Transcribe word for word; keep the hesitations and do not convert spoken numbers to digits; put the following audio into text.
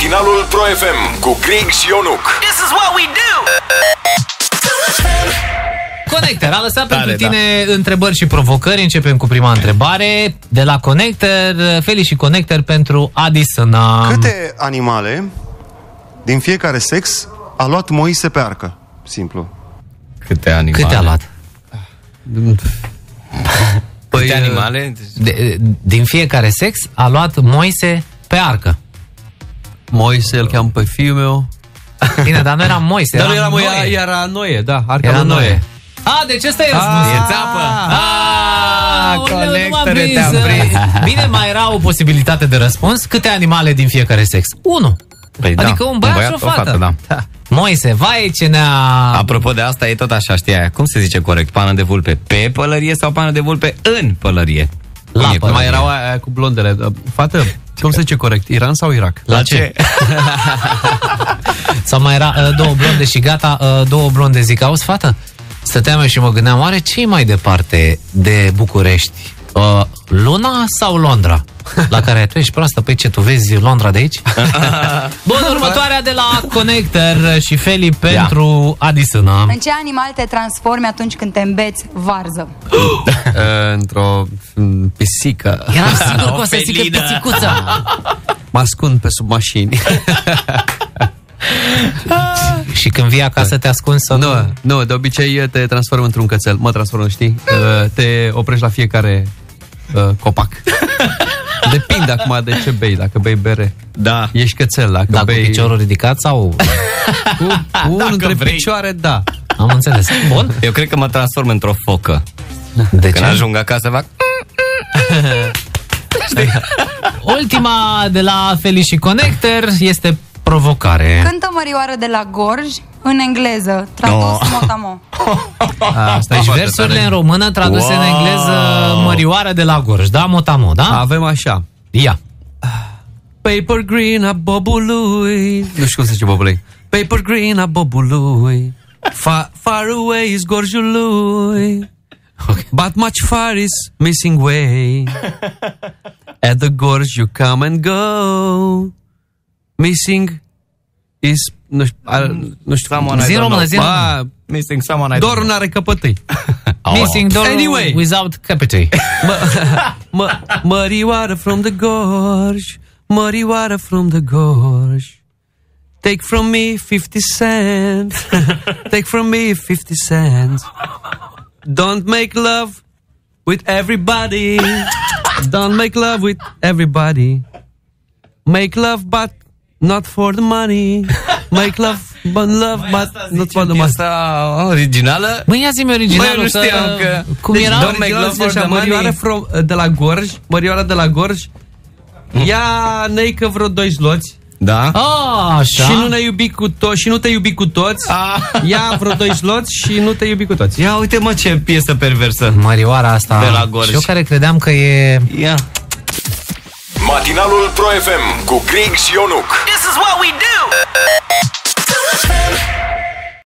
Matinalul Pro F M cu Grig și Ionuc. This is what we do. Connector, a lăsat Tare, pentru tine da. întrebări și provocări. Începem cu prima întrebare. De la Connector, Feli și Connector pentru Addison. Câte animale din fiecare sex a luat Moise pe arcă? Simplu. Câte animale? Câte a luat? Păi, Câte animale? De, din fiecare sex a luat Moise pe arcă. Moise, îl cheamă pe fiul meu. Bine, dar nu era Moise, dar era Noe. Era, era Noe, da, arca era lui Noe. A, deci ăsta e răspunsul. E țapă. Ah, Conectore, te-am prins. Bine, mai era o posibilitate de răspuns. Câte animale din fiecare sex? Unu. Păi adică da, un băiat, un băiat și o fată. O fată da. Moise, vai ce ne-a... Apropo de asta, e tot așa, știi aia. Cum se zice corect? Pană de vulpe pe pălărie sau pană de vulpe în pălărie? La pălărie. Mai erau aia cu blondele. Fată, cum se zice corect? Iran sau Irak? La, La ce? Sau mai era uh, două blonde și gata, uh, două blonde zic, auzi, fată? Stăteam eu și mă gândeam, oare ce-i mai departe de București? Uh, Luna sau Londra? La care tu ești proastă, păi ce, tu vezi Londra de aici? Bun, următoarea de la Connector și Feli pentru Ia. Addison. În ce animal te transformi atunci când te îmbeți varză? Într-o pisică. Eram sigur că o să zică pisicuță. Mă ascund pe sub mașini. Și când vii acasă te ascunzi sau nu? Nu, nu, de obicei te transform într-un cățel. Mă transform, știi? Te oprești la fiecare uh, copac. Depinde acum de ce bei. Dacă bei bere, da. ești cățel. Dacă da, bei... cu piciorul ridicat sau... Cu unul între vrei. Picioare, da. Am înțeles. Bun? Eu cred că mă transform într-o focă. De Când ce? ajung acasă fac... Ultima de la Feli și Connector este provocare. Cântă Mărioară de la Gorj în engleză, tradus no. mot-a-mot. Asta deci versurile în română traduse wow. în engleză, Mărioară de la Gorj, da? Mot-a-mot, da? Avem așa. Ia. Paper green a bobului. Nu știu cum se zice bobului. Paper green a bobului. Far, far away is Gorjul lui. Okay. But much far is missing way. At the Gorj you come and go. Missing is... Nu știu, nu știu someone zi română, zi română. Missing someone I Dorul n-are căpătâi. Missing dorul anyway. Without căpătâi. Mărioară from the Gorj, Mărioară from the Gorj. Take from me fifty cents. Take from me fifty cents. Don't make love with everybody. Don't make love with everybody. Make love but not for the money. Make love but love but not for the money. Asta originală? Măi, ia zi-mi originalul. Băi, nu știam că... că... Cum deci, era? Don't make love for the money. From, de la Gorj, Mărioara de la Gorj. Ia neică vreo doi zloți. Da. Oh, așa. Și nu ne iubi cu toți, și nu te iubi cu toți. Ah. Ia vreo doi zloți și nu te iubi cu toți. Ia uite mă ce piesă perversă. Mărioara asta. De la Gorj. Și eu care credeam că e... Ia. Matinalul Pro F M cu Grig și Ionuc. This is what we do.